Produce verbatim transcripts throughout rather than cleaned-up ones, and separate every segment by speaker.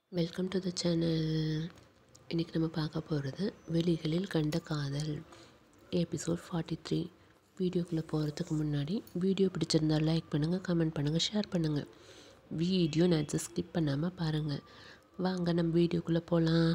Speaker 1: Welcome to the channel. இன்றைக்கி நம்ம பார்க்க போகிறது விழிகளில் கண்ட காதல் எபிசோட் ஃபார்ட்டி த்ரீ. வீடியோக்குள்ளே போகிறதுக்கு முன்னாடி வீடியோ பிடிச்சிருந்தால் லைக் பண்ணுங்கள், கமெண்ட் பண்ணுங்கள், ஷேர் பண்ணுங்கள். வீடியோ நான் ஸ்கிப் பண்ணாமல் பாருங்கள். வாங்க நம்ம வீடியோக்குள்ளே போகலாம்.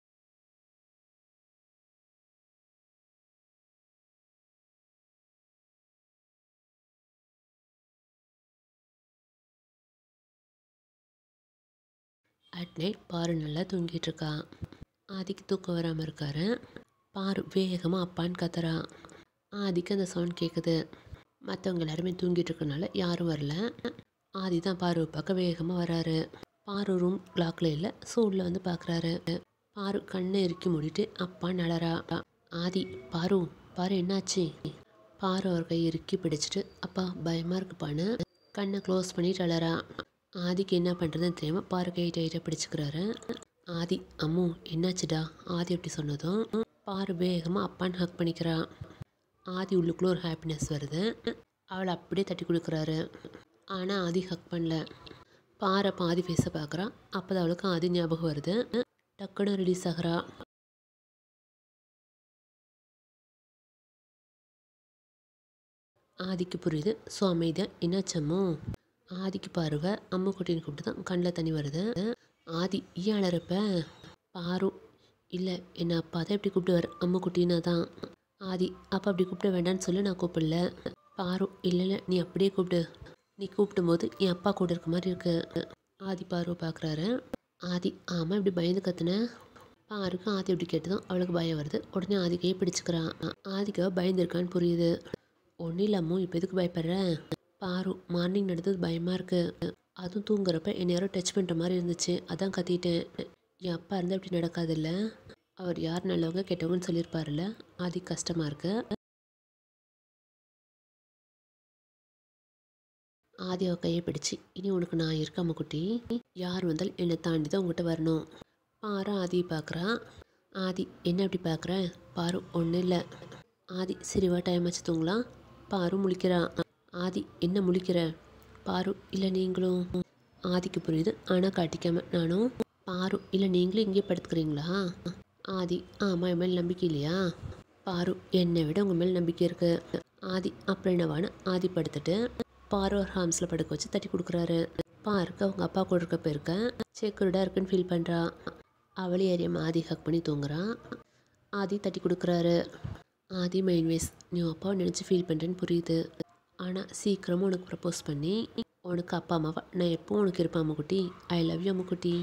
Speaker 1: அட் நைட் பாரு நல்லா தூங்கிட்டு இருக்கா. ஆதிக்கு தூக்கம் வராமல் இருக்காரு. பாரு வேகமாக அப்பான்னு கத்துறா. ஆதிக்கு அந்த சவுண்ட் கேட்குது. மற்றவங்க எல்லாருமே தூங்கிட்டு இருக்கனால யாரும் வரல. ஆதி தான் பாரு பார்க்க வேகமாக வராரு. பாரு ரூம் லாக்கில் இல்லை, ஸோ உள்ள வந்து பார்க்குறாரு. பாரு கண்ணை இறுக்கி மூடிட்டு அப்பான்னு அழறா. ஆதி பாரு பாரு என்னாச்சு? பாரு அவர் கை இறுக்கி பிடிச்சிட்டு அப்பா பயமாக இருக்குப்பான்னு கண்ணை க்ளோஸ் பண்ணிட்டு அழறா. ஆதிக்கு என்ன பண்ணுறதுன்னு தெரியாமல் பாரு கை டைட்டாக பிடிச்சிக்கிறாரு. ஆதி அம்மு என்னாச்சுடா? ஆதி அப்படி சொன்னதும் பாரு வேகமாக அப்பான்னு ஹக் பண்ணிக்கிறா. ஆதி உள்ளுக்குள்ளே ஒரு ஹாப்பினஸ் வருது. அவளை அப்படியே தட்டி கொடுக்குறாரு. ஆனால் ஆதி ஹக் பண்ணல. பாறை பாதி ஃபேஸை பார்க்குறா. அப்போ தான் அவளுக்கு ஆதி ஞாபகம் வருது. டக்குன்னு ரிலீஸ் ஆகிறா. ஆதிக்கு புரியுது. ஸோ அமைதியாக என்னாச்சம்மோ? ஆதிக்கு பாருவை அம்மு குட்டின்னு கூப்பிட்டு தான் கண்ணில் தண்ணி வருது. ஆதி ஏன் அழறப்ப? பாரு இல்லை, என்னை அப்பா தான் இப்படி கூப்பிடுவார், அம்மு குட்டின்னா தான். ஆதி அப்போ அப்படி கூப்பிட வேண்டான்னு சொல்லி நான் கூப்பிடல. பாரு இல்லை இல்லை நீ அப்படியே கூப்பிடு, நீ கூப்பிடும் போது என் அப்பா கூட இருக்க மாதிரி இருக்கு. ஆதி பாரு பார்க்குறாரு. ஆதி ஆமாம் இப்படி பயந்து கத்துனேன். பாருக்கு ஆதி எப்படி கேட்டதும் அவளுக்கு பயம் வருது. உடனே ஆதிக்கையே பிடிச்சிக்கிறான். ஆதிக்காக பயந்துருக்கான்னு புரியுது. ஒன்றும் இல்லாமோ இப்போ எதுக்கு பயப்படுற? பாரு மார்னிங் நடந்தது பயமாக இருக்குது. அதுவும் தூங்குறப்ப என்னை யாரும் டச் பண்ணுற மாதிரி இருந்துச்சு, அதான் கத்திட்டேன். என் அப்பா இருந்தால் இப்படி நடக்காதில்ல, அவர் யார் நல்லவங்க கெட்டவங்கன்னு சொல்லியிருப்பார்ல. ஆதி கஷ்டமாக இருக்கு. ஆதி அவ கையை பிடிச்சி இனி உனக்கு நான் இருக்காம குட்டி, யார் வந்தாலும் என்னை தாண்டி தான் உங்கள்கிட்ட வரணும். பாரு ஆதியை பார்க்குறா. ஆதி என்ன அப்படி பார்க்குற? பாரு ஒன்றும் இல்லை. ஆதி சரிவா டைம் ஆச்சு தூங்கலாம். பாரு முழிக்கிறா. ஆதி என்ன முழிக்கிற? பாரு இல்லை நீங்களும். ஆதிக்கு புரியுது ஆனால் காட்டிக்காம நானும். பாரு இல்லை நீங்களும் இங்கே படுத்துக்கிறீங்களா? ஆதி ஆமாம் என் மேல் நம்பிக்கை இல்லையா? பாரு என்னை விட உங்கள் மேல் நம்பிக்கை இருக்குது. ஆதி அப்புறம் என்னவான்னு ஆதி படுத்துட்டு பாரு ஒரு ஹார்ம்ஸில் படுக்க வச்சு தட்டி கொடுக்குறாரு. பாருக்கு அவங்க அப்பா கூட இருக்க போயிருக்க செக்யூர்டாக இருக்குன்னு ஃபீல் பண்ணுறா. அவளே ஏரியாமல் ஆதி ஹக் பண்ணி தூங்குறான். ஆதி தட்டி கொடுக்குறாரு. ஆதி மைண்ட் வேஸ் நீ அப்பாவை நினச்சி ஃபீல் பண்ணுறேன்னு புரியுது. ஆனால் சீக்கிரமாக உனக்கு ப்ரப்போஸ் பண்ணி உனக்கு அப்பா அம்மாவா நான் எப்போ உனக்கு இருப்பேன் அம்முக்குட்டி. ஐ லவ் யூ அம்முக்குட்டி.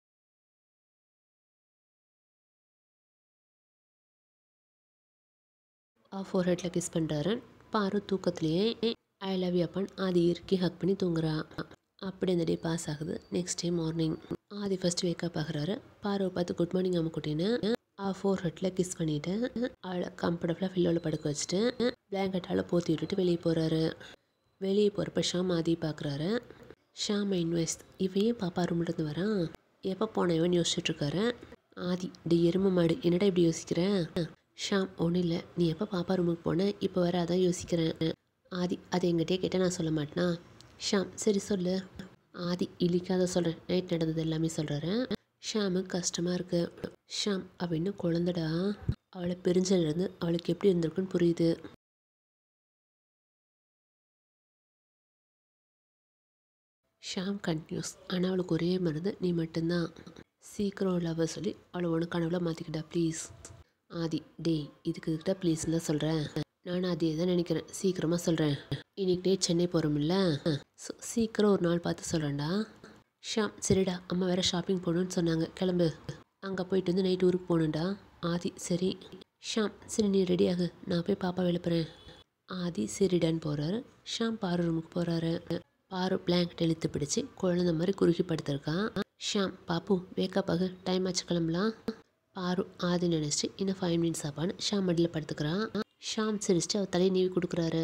Speaker 1: ஆ ஃபோர் ஹெட்டில் கிஸ் பண்ணுறாரு. பாரு தூக்கத்துலேயே ஐ லவ் யூ அப்பான்னு ஆதி இறுக்கி ஹக் பண்ணி தூங்குறா. அப்படி அந்த டே பாஸ் ஆகுது. Next day morning Aadi first wake up ஆகுறாரு. பாருவை பார்த்து குட் மார்னிங் அம்முக்குட்டின்னு ஆ ஃபோர் ஹெட்டில் கிஸ் பண்ணிவிட்டு அவளை கம்ஃபர்டபுளாக ஃபில்லோவில் படுக்க வச்சுட்டு பிளாங்கெட்டால் போற்றி விட்டுட்டு வெளியே போகிறாரு. வெளியே போகிறப்ப ஷாம் ஆதி பார்க்குறாரு. ஷாம் இன்வெஸ்ட் இவையே பாப்பா ரூம்லேருந்து வரான், எப்போ போன இவன் யோசிச்சுட்ருக்காரு. ஆதி டி எருமை மாடு என்னடா இப்படி யோசிக்கிறேன்? ஷாம் ஒன்றும் இல்லை, நீ எப்போ பாப்பா ரூமுக்கு போனேன், இப்போ வர அதான் யோசிக்கிறேன். ஆதி அதை எங்கிட்டே கேட்டால் நான் சொல்ல மாட்டேனா? ஷாம் சரி சொல்லு. ஆதி இழிக்காத சொல்கிறேன், நைட் நடந்தது எல்லாமே சொல்கிறாரு. ஷாமுக்கு கஷ்டமாக இருக்குது. ஷாம் அவள் இன்னும் குழந்தடா, அவளை பிரிஞ்சதுலேருந்து அவளுக்கு எப்படி இருந்திருக்குன்னு புரியுது. ஷாம் கன்டினியூஸ் ஆனால் அவளுக்கு ஒரே மருந்து நீ மட்டும்தான். சீக்கிரம் லவ் சொல்லி அவளை உனக்கு கனவுல மாற்றிக்கிட்டா ப்ளீஸ். ஆதி டே இதுக்கு இதுக்கிட்ட ப்ளீஸ்ன்னு தான் சொல்கிறேன். நானும் அதே தான் நினைக்கிறேன். சீக்கிரமாக சொல்கிறேன். இன்னைக்கு டே சென்னை போகிறோம்ல, ஸோ சீக்கிரம் ஒரு நாள் பார்த்து சொல்கிறேன்டா. ஷாம் சரிடா, அம்மா வேறு ஷாப்பிங் போகணுன்னு சொன்னாங்க, கிளம்பு. அங்கே போயிட்டு வந்து நைட் ஊருக்கு போகணுண்டா. ஆதி சரி. ஷாம் சரி நீ ரெடியாகு, நான் போய் பாப்பா எழுப்புறேன். ஆதி சரிடான்னு போகிறாரு. ஷாம் பாரு ரூமுக்கு போகிறாரு. பாரு பிளாங்கெட் இழுத்து பிடிச்சி குழந்த மாதிரி குறுக்கி படுத்திருக்கான். ஷாம் பாப்பு வேக்கப் ஆகு, டைம் ஆச்சு கிளம்பலாம். பாரு ஆதி நினச்சிட்டு இன்னும் ஃபைவ் மினிட்ஸ் ஆப்பான்னு ஷாம் மடியில் படுத்துக்கிறான். ஷாம் சிரிச்சிட்டு அவர் தலையை நீவி கொடுக்குறாரு.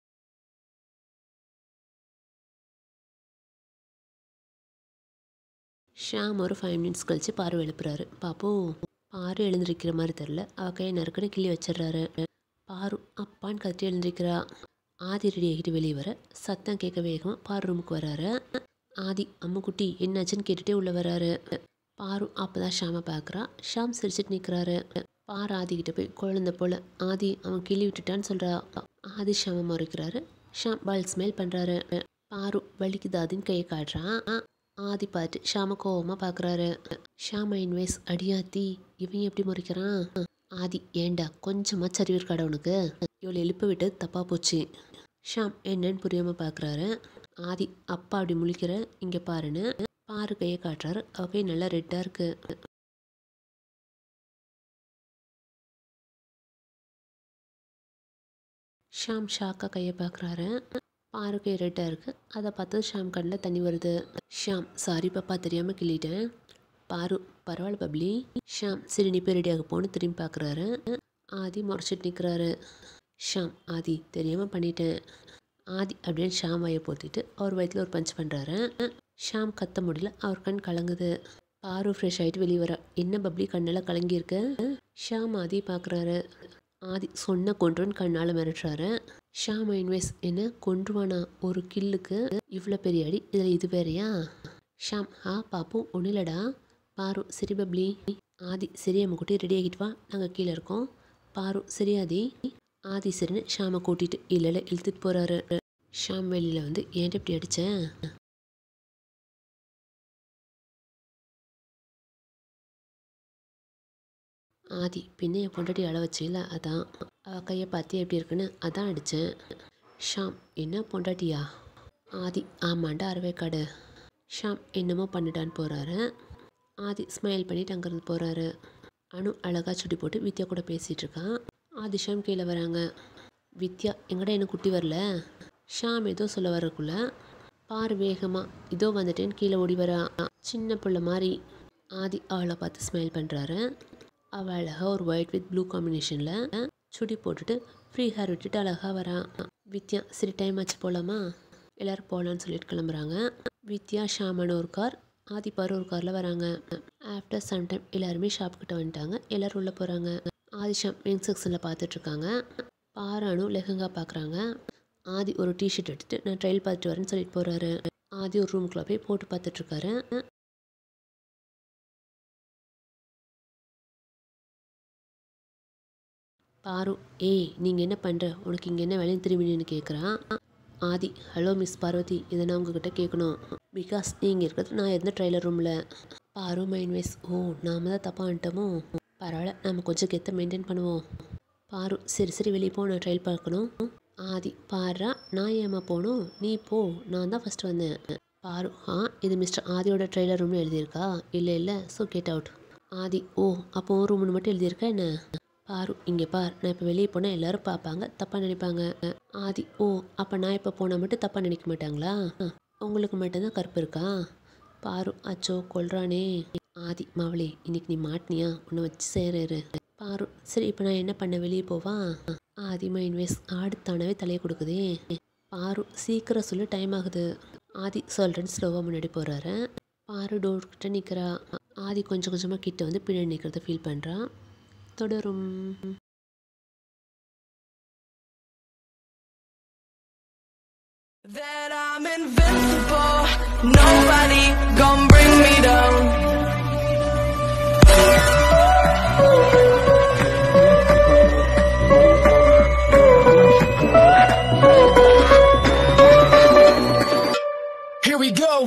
Speaker 1: ஷாம் ஒரு ஃபைவ் மினிட்ஸ் கழிச்சு பாரு எழுப்புறாரு. பாப்பு பாரு எழுந்திருக்கிற மாதிரி தெரில. அவ கையை நறுக்குன்னு கிள்ளி வச்சிடுறாரு. பாரு அப்பான்னு கத்தி எழுந்திருக்கிறா. ஆதி ரெடி ஆகிட்டு வெளியே வர சத்தம் கேட்க வேகமாக பாரு ரூமுக்கு வராரு. ஆதி அம்முக்குட்டி என்னாச்சுன்னு கேட்டுகிட்டே உள்ளே வராரு. பாரு அப்போ தான் ஷாமை பார்க்குறா. ஷாம் சிரிச்சிட்டு நிற்கிறாரு. பாரு ஆதிக்கிட்ட போய் குழந்தை போல் ஆதி அவன் கிள்ளி விட்டுட்டான்னு சொல்கிறா. ஆதி ஷாமை மறைக்கிறாரு. ஷாம் பால் ஸ்மெல் பண்ணுறாரு. பாரு வலிக்குது ஆதின்னு கையை காட்டுறான். ஆதி பார்த்து ஷாமை கோவமாக பார்க்குறாரு. ஷாமை இன்வேஸ் அடியாத்தி இவன் எப்படி முறைக்கிறான். ஆதி ஏண்டா கொஞ்சமாக சரிவு இருக்காடா உனக்கு, இவ்வளோ எழுப்ப விட்டு தப்பாக போச்சு. ஷாம் என்னன்னு புரியாமல் பார்க்குறாரு. ஆதி அப்பா அப்படி முழிக்கிற இங்கே பாருன்னு பாரு கையை காட்டுறாரு. அவ கை நல்லா ரெட்டாக இருக்கு. ஷாம் ஷாக்காக கையை பார்க்குறாரு. பாரு கை ரெட்டாக இருக்கு. அதை பார்த்து ஷாம் கண்ணில் தண்ணி வருது. ஷாம் சாரி பாப்பா தெரியாமல் கிள்ளிட்டேன். பாரு பரவாயில்ல பப்ளி. ஷாம் சரி நீ போய் ரெடியாக போன்னு திரும்பி பார்க்குறாரு. ஆதி முறைச்சிட்டு நிற்கிறாரு. ஷாம் ஆதி தெரியாமல் பண்ணிட்டேன். ஆதி அப்படின்னு ஷாம் வாயை போத்திட்டு அவர் வயிற்றில் ஒரு பஞ்ச் பண்ணுறாரு. ஷாம் கத்த முடியல. அவர் கண் கலங்குது. பாரு ஃப்ரெஷ் ஆகிட்டு வெளியே வர. என்ன பப்ளி கண்ணெல்லாம் கலங்கியிருக்கு. ஷாம் ஆதி பார்க்குறாரு. ஆதி சொன்ன கொன்றுன்னு கண்ணால் மிரட்டுறாரு. ஷாம் இன்வேஸ் என்ன கொன்றுவானா ஒரு கில்லுக்கு இவ்வளோ பெரிய அடி, இதில் இது வேறையா. ஷாம் ஆ பாப்பு ஒன்றும் இல்லடா. பாரு சரி பப்ளி. ஆதி சரி அம்மா கூட்டி ரெடி ஆகிட்டு வா, நாங்கள் கீழே இருக்கோம். பாரு சரி ஆதி. ஆதி சரின்னு ஷாமை கூட்டிகிட்டு இல்லைல்ல இழுத்துட்டு போகிறாரு. ஷாம் வெளியில் வந்து ஏன்ட்டு இப்படி அடித்தேன். ஆதி பின்ன என் பொண்டாட்டி அள வச்சில்ல அதான். அவள் கையை பார்த்து எப்படி இருக்குன்னு அதான் அடித்தேன். ஷாம் என்ன பொண்டாட்டியா. ஆதி ஆமாண்டா அறவேக்காடு. ஷாம் என்னமோ பண்ணிட்டான்னு போகிறாரு. ஆதி ஸ்மைல் பண்ணிட்டு அங்கேருந்து போகிறாரு. அனு அழகாக சுட்டி போட்டு வித்யா கூட பேசிகிட்டு இருக்கான். ஆதி ஷாம் கீழே வராங்க. வித்யா எங்கடா என்ன குட்டி வரல. ஷாம் ஏதோ சொல்ல வரக்குள்ள பாரு வேகமாக இதோ வந்துட்டேன்னு கீழே ஓடி வரா. சின்ன பிள்ளை மாதிரி. ஆதி அவளை பார்த்து ஸ்மைல் பண்ணுறாரு. அவள் அழகாக ஒரு ஒயிட் வித் ப்ளூ காம்பினேஷனில் சுடி போட்டுட்டு ஃப்ரீ ஹேர் விட்டுட்டு அழகாக வரான். வித்யா சரி டைம் ஆச்சு போகலாமா, எல்லோரும் போகலான்னு சொல்லிட்டு கிளம்புறாங்க. வித்யா ஷாமான ஒரு கார், ஆதி பாரு ஒரு காரில் வராங்க. ஆஃப்டர் சம் டைம் எல்லாருமே ஷாப்கிட்ட வந்துட்டாங்க. எல்லோரும் உள்ளே போகிறாங்க. ஆதி ஷாம் மென் செக்ஷனில் பார்த்துட்ருக்காங்க. பாரானு லெஹங்கா பார்க்குறாங்க. ஆதி ஒரு டிஷர்ட் எடுத்துட்டு நான் ட்ரையல் பார்த்துட்டு வரேன்னு சொல்லிட்டு போகிறாரு. ஆதி ஒரு ரூமுக்குள்ளே போய் போட்டு பார்த்துட்ருக்காரு. பாரு ஏய் நீங்கள் என்ன பண்ணுற, உனக்கு இங்கே என்ன வேலைன்னு திரும்பினு கேட்குறான். ஆதி ஹலோ மிஸ் பார்வதி, இதை நான் உங்ககிட்ட கேட்கணும். பிகாஸ் நீங்கள் இருக்கிறது நான் இருந்த ட்ரெய்லர் ரூமில். பாரு மைண்ட் வைஸ் ஓ நாம தான் தப்பாக வந்துட்டோமோ, பரவாயில்ல நம்ம கொஞ்சம் கெத்த மெயின்டைன் பண்ணுவோம். பாரு சரி சரி வெளியே போ, நான் ட்ரையல் பார்க்கணும். ஆதி பாரா நான் ஏமா போகணும், நீ போ, நான் தான் ஃபஸ்ட்டு வந்தேன். பாரு ஆ இது மிஸ்டர் ஆதியோட ட்ரெய்லர் ரூம்னு எழுதியிருக்கா. இல்லை இல்லை ஸோ கெட் அவுட். ஆதி ஓ அப்போ ஒரு ரூம்னு மட்டும் எழுதியிருக்கா என்ன. பாரு இங்கே பார், நான் இப்போ வெளியே போனால் எல்லோரும் பார்ப்பாங்க, தப்பாக நினைப்பாங்க. ஆதி ஓ அப்போ நான் இப்போ போனால் மட்டும் தப்பாக நினைக்க மாட்டாங்களா, உங்களுக்கு மட்டும்தான் கற்பு இருக்கா. பாரு அச்சோ கொல்றானே. ஆதி மாவளே இன்னைக்கு நீ மாட்டினியா, உன்னை வச்சு சேரு. பாரு சரி இப்போ நான் என்ன பண்ண, வெளியே போவா. ஆதி மைண்ட் வேஸ் ஆடுத்தானவே தலையை கொடுக்குதே. பாரு சீக்கிரம் சொல்லி டைம் ஆகுது. ஆதி சொல்கிறேன்னு ஸ்லோவாக முன்னாடி போகிறாரு. பாரு டோர்கிட்ட நிற்கிறா. ஆதி கொஞ்சம் கொஞ்சமாக கிட்ட வந்து பின்னாடி நிற்கிறத ஃபீல் பண்ணுறா. தொடரும். That I'm invincible, nobody gon' bring me down. Here we go.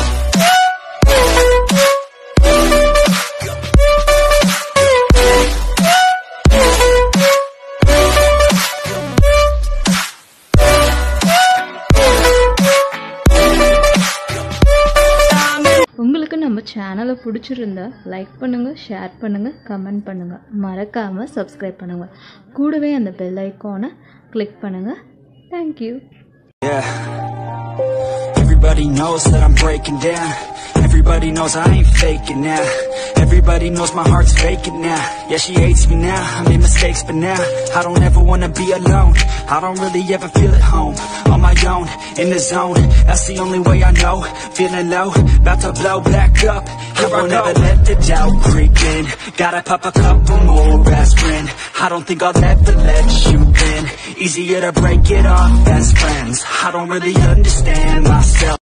Speaker 2: உங்களுக்கு நம்ம சேனலை பிடிச்சிருந்தா லைக் பண்ணுங்கள், ஷேர் பண்ணுங்கள், கமெண்ட் பண்ணுங்கள், மறக்காமல் சப்ஸ்கிரைப் பண்ணுங்கள். கூடவே அந்த பெல் ஐக்கானை கிளிக் பண்ணுங்கள். Thank you.
Speaker 3: Everybody knows that I'm breaking down. Everybody knows I ain't faking now. Everybody knows my heart's faking now. Yeah, she hates me now, I made mistakes but now I don't ever wanna be alone. I don't really ever feel at home. On my own, in the zone, that's the only way I know. Feeling low, about to blow back up. I won't ever let the doubt creep in. Gotta pop a couple more aspirin. I don't think I'll ever let you in. Easier to break it off best friends. I don't really understand myself.